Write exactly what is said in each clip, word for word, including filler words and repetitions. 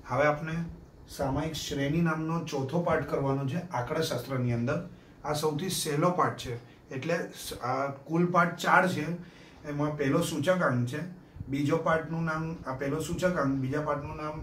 હવે આપણે સામાયિક શ્રેણી નામનો ચોથો પાઠ કરવાનો છે આંકડાશાસ્ત્રની અંદર. આ સૌથી સહેલો પાઠ છે. એટલે આ કુલ પાઠ ચાર છે. એમાં પહેલો સૂચકાંક છે, બીજો પાઠનું નામ આ પહેલો સૂચકાંક, બીજા પાઠનું નામ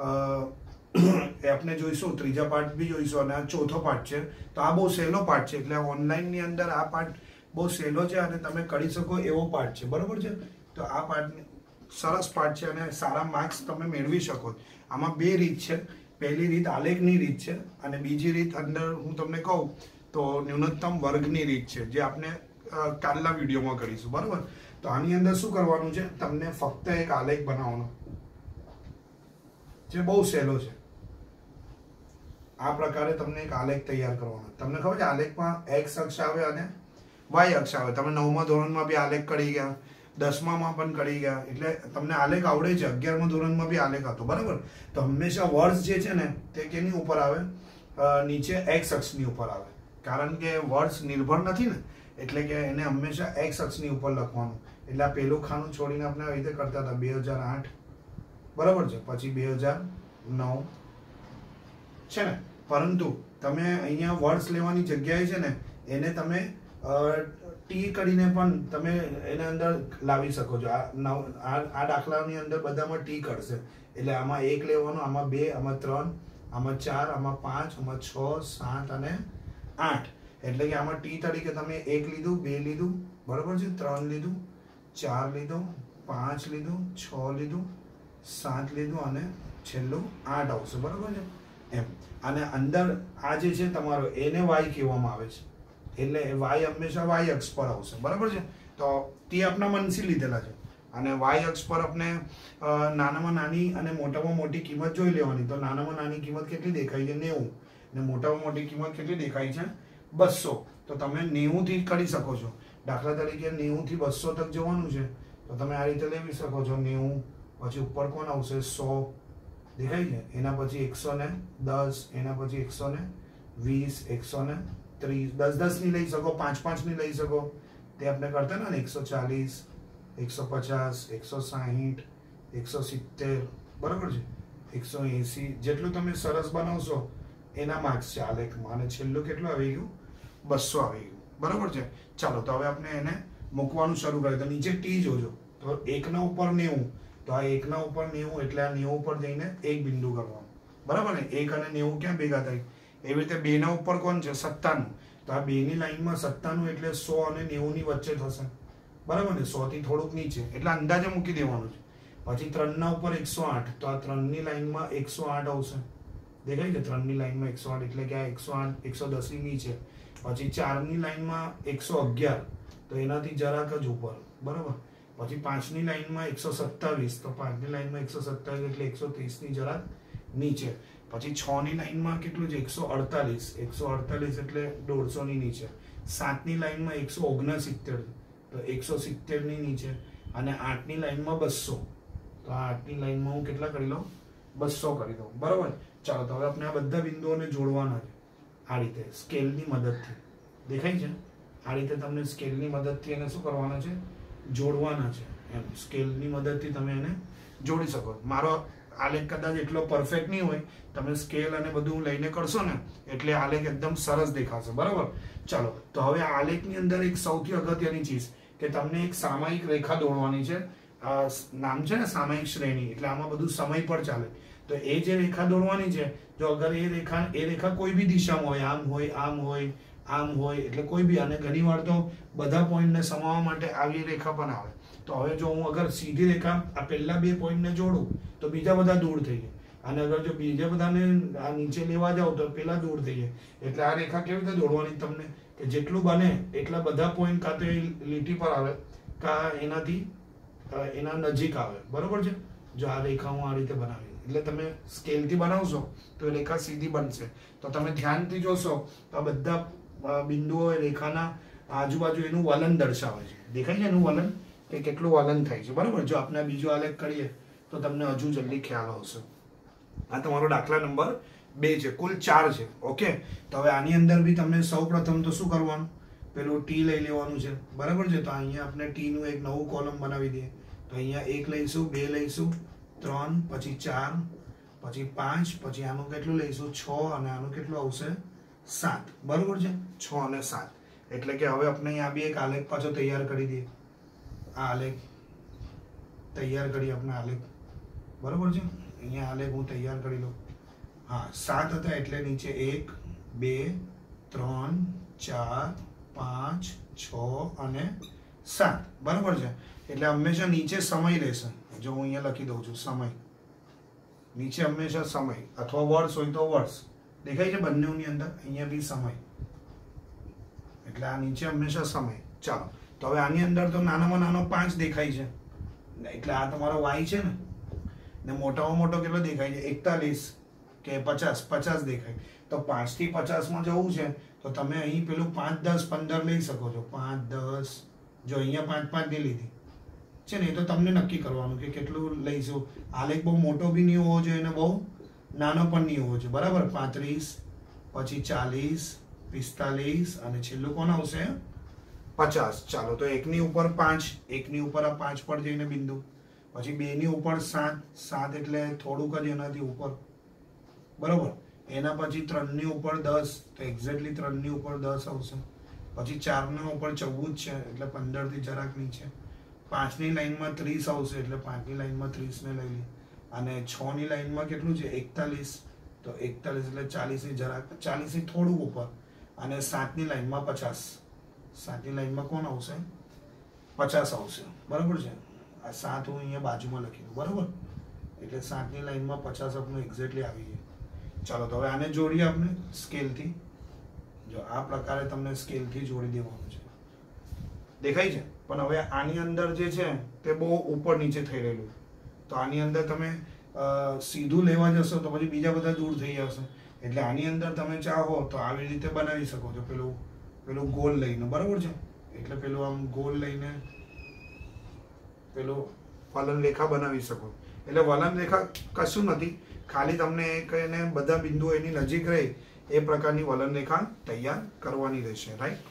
એ આપણે જોઈશું, ત્રીજા પાઠ બી જોઈશું અને આ ચોથો પાઠ છે. તો આ બહુ સહેલો પાઠ છે. એટલે ઓનલાઈનની અંદર આ પાઠ બહુ સહેલો છે અને તમે કરી શકો એવો પાઠ છે. બરાબર છે. તો આ પાઠ સરસ પાઠ છે અને સારા માર્ક્સ તમે મેળવી શકો. આમાં બે રીત છે. પહેલી રીત આલેખની રીત છે અને બીજી રીત અંદર હું તમને કહું તો ન્યૂનતમ વર્ગની રીત છે, જે આપણે કાલના વિડીયોમાં કરીશું. બરાબર. તો આની અંદર શું કરવાનું છે, તમને ફક્ત એક આલેખ બનાવવાનો જે બહુ સહેલો છે. આ પ્રકારે તમને એક આલેખ તૈયાર કરવાનો. તમને ખબર છે આલેખમાં એક્સ અક્ષ આવે અને વાય અક્ષ આવે. તમે નવમા ધોરણમાં બી આલેખ કરી ગયા, દસમામાં પણ કરી ગયા, એટલે તમને આલેખ આવડે છે. અગિયારમા ધોરણમાં બી આલેખ હતો. બરાબર. તો હંમેશા વર્ષ જે છે ને તે કેની ઉપર આવે, નીચે એક્સ અક્ષની ઉપર આવે. કારણ કે વર્ષ નિર્ભર નથી ને, એટલે કે એને હંમેશા એક્સ અક્ષની ઉપર લખવાનું. એટલે આ પેલું ખાનું છોડીને આપણે આવી રીતે કરતા હતા બે હજાર આઠ. બરાબર છે. પછી બે હજાર નવ છે ને. પરંતુ તમે અહીંયા વર્ષ લેવાની જગ્યાએ છે ને એને તમે ટી કરીને પણ તમે એના અંદર લાવી શકો છો. આ નવ આ દાખલાની અંદર બધામાં ટી કરશે. એટલે આમાં એક લેવાનું, આમાં બે, આમાં ત્રણ, આમાં ચાર, આમાં પાંચ, આમાં છ, સાત અને આઠ. એટલે કે આમાં ટી તરીકે તમે એક લીધું, બે લીધું, બરાબર છે, ત્રણ લીધું, ચાર લીધું, પાંચ લીધું, છ લીધું, સાત લીધું અને છેલ્લું આઠ આવશે. બરાબર છે એમ. અને અંદર આ જે છે તમારો એને વાય કહેવામાં આવે છે. એટલે વાય હંમેશા વાય અક્ષ પર આવશે. બરાબર છે. તો તે આપણા મનથી લીધેલા છે અને વાય અક્ષ પર આપણે નાનામાં નાની અને મોટામાં મોટી કિંમત જોઈ લેવાની. તો નાનામાં નાની કિંમત કેટલી દેખાય છે, નેવું, અને મોટામાં મોટી કિંમત કેટલી દેખાય છે, બસો. તો તમે નેવું થી કરી શકો છો. દાખલા તરીકે નેવું થી બસો તક જવાનું છે તો તમે આ રીતે લેવી શકો છો. નેવું પછી ઉપર કોણ આવશે, સો દેખાય છે. એના પછી એકસો ને દસ, એના પછી એકસો ને વીસ, એકસો ને ત્રીસ, દસ દસ ની લઈ શકો, પાંચ પાંચ ની લઈ શકો. તે આપણે કરતા ને એકસો ચાલીસ, એકસો પચાસ, એકસો સાહીઠ, એકસો સિત્તેર, બરાબર છે, એકસો એસી. જેટલું તમે સરસ બનાવશો એના માર્ક્સ છે આલેખમાં. અને છેલ્લું કેટલું આવી ગયું, બસો આવી ગયું. બરાબર છે. ચાલો તો હવે આપણે એને મૂકવાનું શરૂ કરીએ. તો નીચે ટી જોજો. તો એકના ઉપર નેવું, તો આ એકના ઉપર નેવું એટલે આ નેવું ઉપર જઈને એક બિંદુ કરવાનું. બરાબર ને. એક અને નેવું ક્યાં ભેગા થાય? એવી રીતે બે ના ઉપર કોણ છે, સત્તાનું. તો આ બે ની લાઈનમાં સત્તાનું એટલે સો અને નેવું ની વચ્ચે થશે. બરાબર ને. સો થી થોડુંક નીચે એટલે અંદાજે મૂકી દેવાનું છે. પછી ત્રણ ના ઉપર એકસો આઠ, તો આ ત્રણ ની લાઈનમાં એકસો આઠ આવશે. દેખાય છે. ત્રણ ની લાઈનમાં એકસો આઠ એટલે કે આ એકસો આઠ, એકસો દસ ની નીચે. પછી ચાર ની લાઈનમાં એકસો અગિયાર, તો એનાથી જરાક જ ઉપર. બરાબર. પછી પાંચ ની લાઈનમાં એકસો સત્તાવીસ, તો પાંચ ની લાઈનમાં એકસો સત્તાવીસ એટલે એકસો ત્રીસ ની જરાક નીચે. પછી છ ની લાઈનમાં કેટલું છે, એકસો અડતાલીસ, એકસો અડતાલીસ એટલે દોઢસો ની નીચે. સાત ની લાઈનમાં એકસો ઓગણસિત્તેર, તો એકસો સિત્તેર ની નીચે. અને આઠ ની લાઈનમાં બસો, તો આઠ ની લાઈનમાં હું કેટલા કરી લઉં, બસો કરી દઉં. બરાબર. ચાલો તો હવે આપણે આ બધા બિંદુઓને જોડવાના છે આ રીતે સ્કેલની મદદથી. દેખાય છે. આ રીતે તમને સ્કેલની મદદથી એને શું કરવાના છે, જોડવાના છે. એમ સ્કેલની મદદથી તમે એને જોડી શકો. મારો આલેખ કદાચ એટલો પરફેક્ટ નહીં હોય, તમે સ્કેલ અને બધું લઈને કરશો ને એટલે આલેખ એકદમ સરસ દેખાશે. બરાબર. ચાલો તો હવે આલેખની અંદર એક સૌથી અગત્યની ચીજ કે તમને એક સામાયિક રેખા દોરવાની છે. નામ છે ને સામાયિક શ્રેણી. એટલે આમાં બધું સમય પર ચાલે. તો એ જે રેખા દોરવાની છે, જો અગર એ રેખા એ રેખા કોઈ બી દિશામાં હોય, આમ હોય, આમ હોય, આમ હોય, એટલે કોઈ બી, અને ઘણી વાર તો બધા પોઈન્ટને સમાવવા માટે આવી રેખા પણ આવે. તો હવે જો હું અગર સીધી રેખા આ પહેલા બે પોઈન્ટને જોડું તો બીજા બધા દૂર થઈ જાય. અને અગર જો બીજા બધાને આ નીચે લેવા જાવ તો પેલા દૂર થઈ જાય. એટલે આ રેખા કેવી રીતે દોડવાની તમને, કે જેટલું બને એટલા બધા પોઈન્ટ કાં તો એ લીટી પર આવે કાં એનાથી એના નજીક આવે. બરોબર છે. જો આ રેખા હું આ રીતે બનાવી, એટલે તમે સ્કેલથી બનાવશો તો એ રેખા સીધી બનશે. તો તમે ધ્યાનથી જોશો તો આ બધા બિંદુઓ રેખાના આજુબાજુ એનું વલન દર્શાવે છે. દેખાય છે એનું વલન, કે કેટલું વલન થાય છે. બરાબર. જો આપણે બીજો આલેખ કરીએ તો તમને હજુ જલ્દી ખ્યાલ આવશે. આ તમારો દાખલા નંબર બે છે. કુલ ચાર છે. ઓકે. તો હવે આની અંદર બી તમને સૌ પ્રથમ તો શું કરવાનું, પેલું ટી લઈ લેવાનું છે. બરાબર છે. તો અહીંયા આપણે ટી નું એક નવું કોલમ બનાવી દઈએ. તો અહીંયા એક લઈશું, બે લઈશું, ત્રણ, પછી ચાર, પછી પાંચ, પછી આનું કેટલું લઈશું છ, અને આનું કેટલું આવશે સાત. બરોબર છે, છ અને સાત. એટલે કે હવે આપણે અહીંયા બી એક આલેખ પાછો તૈયાર કરી દઈએ. આ આલેખ તૈયાર કરી આપણે આલેખ. બરોબર છે, અહીંયા આલેખ હું તૈયાર કરી લઉં. હા, સાત હતા એટલે નીચે એક, બે, ત્રણ, ચાર, પાંચ, છ અને સાત. બરોબર છે, એટલે હંમેશા નીચે સમય રહેશે. જો હું અહીંયા લખી દઉં છું સમય, નીચે હંમેશા સમય, અથવા વર્ષ હોય તો વર્ષ દેખાય છે બંનેની અંદર. અહીંયા બી સમય, એટલે આ નીચે હંમેશા સમય. ચાલો, તો હવે આની અંદર તો નાનામાં નાનો પાંચ દેખાય છે, એટલે આ તમારો વાય છે ને. ને મોટામાં મોટો કેટલો દેખાય છે? એકતાલીસ કે પચાસ? પચાસ દેખાય. તો પાંચ થી પચાસમાં જવું છે તો તમે અહીં પેલું પાંચ, દસ, પંદર લઈ શકો છો. પાંચ, દસ, જો અહીંયા પાંચ પાંચ ની લીધી છે ને, એ તો તમને નક્કી કરવાનું કે કેટલું લઈશું. આલેખ બહુ મોટો બી નહીં હોવો જોઈએ અને બહુ નાનો પણ નહીં હોવો જોઈએ. બરાબર, પાંત્રીસ, પછી ચાલીસ, પિસ્તાલીસ અને છેલ્લું કોણ આવશે? પચાસ. ચાલો, તો એકની ઉપર પાંચ, એકની ઉપર આ પાંચ પર જઈને બિંદુ, પછી બે ની ઉપર સાત, સાત એટલે થોડુંક જ એનાથી ઉપર. બરોબર, એના પછી ત્રણ ની ઉપર દસ, તો એક્ઝેક્ટલી ત્રણ ની ઉપર દસ આવશે. પછી ચાર ના ઉપર ચૌદ છે એટલે પંદર થી જરાક નીચે. પાંચ ની લાઈનમાં ત્રીસ આવશે એટલે પાંચ ની લાઈનમાં ત્રીસ ને લઈ લે. અને છ ની લાઈનમાં કેટલું છે? એકતાલીસ, તો એકતાલીસ એટલે ચાલીસ ની જરાક, ચાલીસ ની થોડુંક ઉપર. અને સાત ની લાઈનમાં પચાસ, સાત ની લાઈનમાં કોણ આવશે? પચાસ આવશે. બરોબર છે, આ સાત હું અહીંયા બાજુમાં લખી દઉં. બરોબર, એટલે સાત ની લાઈનમાં પચાસ આપણું એક્ઝેક્ટલી આવી જાય. ચાલો, તો હવે આને જોડીએ આપણે સ્કેલથી. જો આ પ્રકારે તમને સ્કેલથી જોડી દેવાનું છે, દેખાય છે. પણ હવે આની અંદર જે છે તે બહુ ઉપર નીચે થઈ રહેલું, તો આની અંદર તમે સીધું લેવા જશો તો પછી બીજા બધા દૂર થઈ જશે. એટલે આની અંદર તમે ચાહો તો આવી રીતે બનાવી શકો છો, પેલું પેલું ગોલ લઈને. બરાબર છે, એટલે પેલું આમ ગોલ લઈને પેલું વલણ રેખા બનાવી શકો. એટલે વલણ રેખા કશું નથી, ખાલી તમને એક એને બધા બિંદુઓ એની નજીક રહે એ પ્રકારની વલણ રેખા તૈયાર કરવાની રહેશે. રાઈટ.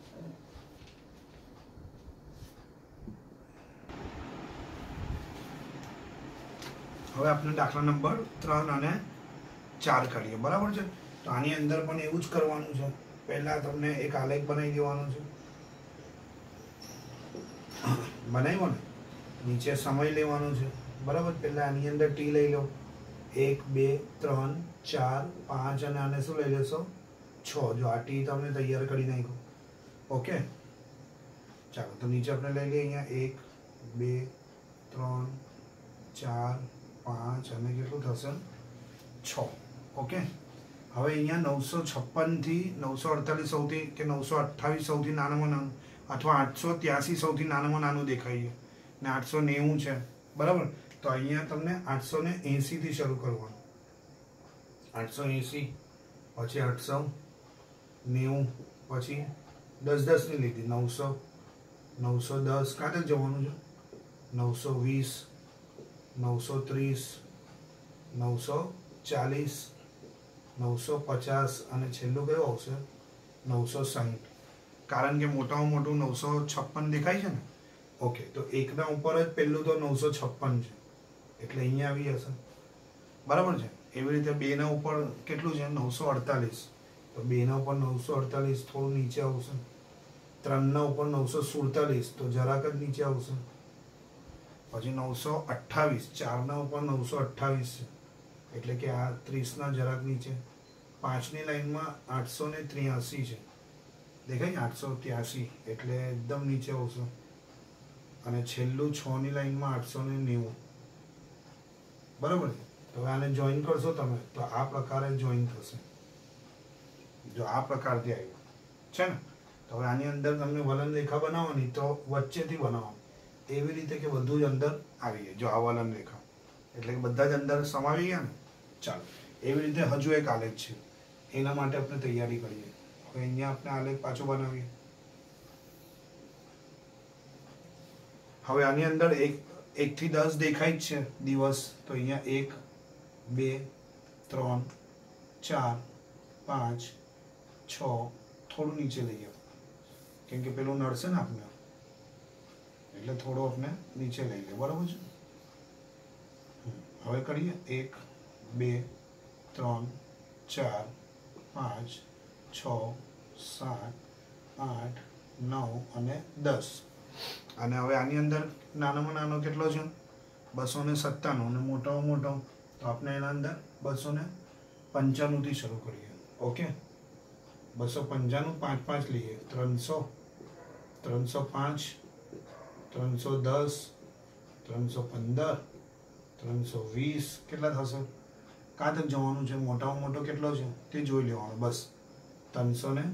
હવે આપણે દાખલા નંબર ત્રણ અને ચાર કરીએ. બરાબર છે, તો આની અંદર પણ એવું જ કરવાનું છે. પહેલા તમને એક આલેખ બનાવી દેવાનો છે. બનાવ્યો ને, નીચે સમય લેવાનો છે. બરાબર, પહેલા આની અંદર ટી લઈ લો. એક, બે, ત્રણ, ચાર, પાંચ અને આને શું લઈ લેશો? છ. જો આ ટી તમને તૈયાર કરી નાખ્યો. ઓકે, ચાલો, તો નીચે આપણે લઈ લઈએ અહીંયા એક, બે, ત્રણ, ચાર, પાંચ અને કેટલું થશે? છ. ઓકે, હવે અહીંયા નવસો છપ્પન થી નવસો અડતાલીસ સૌથી કે નવસો અઠ્ઠાવીસ સૌથી નાનામાં નાનું, અથવા આઠસો ત્યાસી સૌથી નાનામાં નાનું દેખાય છે ને આઠસો નેવું છે. બરાબર, તો અહીંયા તમને આઠસો ને એંસી થી શરૂ કરવાનું. આઠસો એંસી, પછી આઠસો નેવું, પછી દસ દસ ની લીધી. નવસો, નવસો દસ કાંતે જવાનું છે? નવસો વીસ, નવસો ત્રીસ, નવસો ચાલીસ, નવસો પચાસ અને છેલ્લું કયું આવશે? નવસો સાહીઠ. કારણ કે મોટામાં મોટું નવસો છપ્પન દેખાય છે ને. ઓકે, તો એકના ઉપર જ પહેલું તો નવસો છપ્પન છે એટલે અહીંયા આવી હશે. બરાબર છે, એવી રીતે બે ના ઉપર કેટલું છે? નવસો અડતાલીસ, તો બે ના ઉપર નવસો અડતાલીસ થોડું નીચે આવશે. ત્રણ ના ઉપર નવસો સુડતાલીસ, તો જરાક જ નીચે આવશે. પછી નવસો અઠ્ઠાવીસ, ચાર ના ઉપર નવસો અઠ્ઠાવીસ છે એટલે કે આ ત્રીસ ના જરાક નીચે. પાંચની લાઈનમાં આઠસો ને ત્ર્યાસી છે, દેખાય? આઠસો ત્યાસી એટલે એકદમ નીચે આવશે. અને છેલ્લું છ ની લાઈનમાં આઠસો ને નેવું. બરાબર છે, તો આને જોઈન કરશો તમે તો આ પ્રકારે જોઈન થશે. જો આ પ્રકારથી આવ્યું છે ને, તો હવે આની અંદર તમને વલણ રેખા બનાવવાની, તો વચ્ચેથી બનાવવાની એવી રીતે કે બધું જ અંદર આવી જાય. જો આ વલણ રેખા એટલે કે બધા જ અંદર સમાવી ગયા ને. ચાલો, એવી રીતે હજુ એક આલેખ છે, એના માટે આપણે તૈયારી કરીએ. હવે અહીંયા આપણે આલેખ પાછો બનાવીએ. હવે આની અંદર એક એક થી દસ દેખાય જ છે દિવસ, તો અહીંયા એક, બે, ત્રણ, ચાર, પાંચ, છ, થોડું નીચે લઈએ કેમ કે પેલું નડશે ને આપણે, એટલે થોડું આપણે નીચે લઈ લે. બરાબર છે, હવે કરીએ એક, બે ત્રણ ચાર પાંચ છ સાત આઠ નવ અને દસ. અને હવે આની અંદર નાનામાં નાનો કેટલો છે? બસો ને સત્તાણું. અને મોટામાં મોટો તો આપણે એના અંદર બસો ને પંચાણુંથી શરૂ કરીએ. ઓકે, બસો પંચાણું પાંચ પાંચ લઈએ. ત્રણસો, ત્રણસો પાંચ, ત્રણસો દસ, ત્રણસો પંદર, ત્રણસો વીસ. કેટલા થશે? કાં તક જવાનું છે? મોટામાં મોટો કેટલો છે તે જોઈ લેવાનો. બસ ત્રણસો ને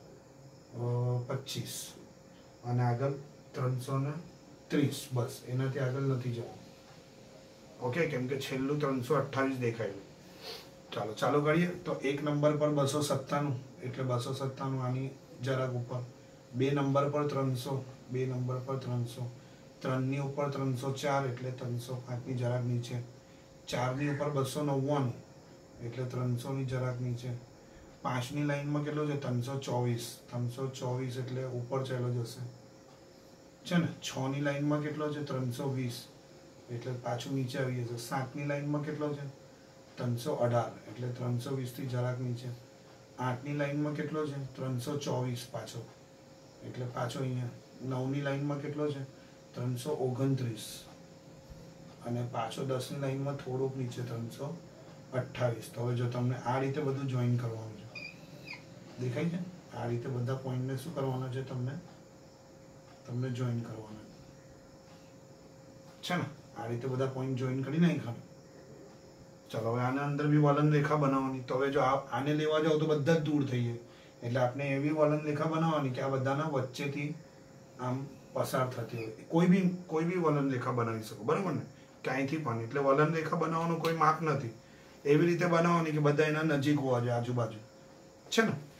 પચીસ અને આગળ ત્રણસો ને ત્રીસ. બસ એનાથી આગળ નથી જવાનું. ઓકે, કેમ કે છેલ્લું ત્રણસો અઠ્ઠાવીસ દેખાયેલું. ચાલો ચાલુ કરીએ. તો એક નંબર પર બસો સત્તાણું એટલે બસો સત્તાણું આની જરાક ઉપર. બે નંબર પર ત્રણસો, બે નંબર પર ત્રણસો, ત્રણની ઉપર ત્રણસો ચાર એટલે ત્રણસો પાંચની જરાક નીચે. ચારની ઉપર બસો નવ્વાણું એટલે ત્રણસોની જરાક નીચે. પાંચની લાઈનમાં કેટલો છે? ત્રણસો ચોવીસ. ત્રણસો ચોવીસ એટલે ઉપર ચાલો જશે છે ને. છની લાઈનમાં કેટલો છે? ત્રણસો વીસ એટલે પાછું નીચે આવી જશે. સાતની લાઈનમાં કેટલો છે? ત્રણસો અઢાર એટલે ત્રણસો વીસથી જરાક નીચે. આઠની લાઈનમાં કેટલો છે? ત્રણસો ચોવીસ પાછો એટલે પાછો અહીંયા. નવની લાઈનમાં કેટલો છે? ત્રણસો ઓગણત્રીસ અને પાછો દસની લાઈનમાં થોડુંક નીચે ત્રણસો અઠ્ઠાવીસ. તો હવે જો તમને આ રીતે બધું જોઈન કરવાનું છે, દેખાય છે? આ રીતે બધા પોઈન્ટને શું કરવાના છે? તમને તમને જોઈન કરવાના છે ને. આ રીતે બધા પોઈન્ટ જોઈન કરી નાખ્યા. ચલો હવે આના અંદર બી વલણ રેખા બનાવવાની. તો હવે જો આને લેવા જાઓ તો બધા જ દૂર થઈ જાય. એટલે આપણે એવી વલણ રેખા બનાવવાની કે આ બધાના વચ્ચેથી આમ પસાર થતી હોય. કોઈ બી કોઈ બી વલણ રેખા બનાવી શકો, બરાબર ને? ક્યાંયથી પણ. એટલે વલણ રેખા બનાવવાનું કોઈ માપ નથી. એવી રીતે બનાવવાની કે બધા એના નજીક હોવા જોઈએ, આજુબાજુ છે ને.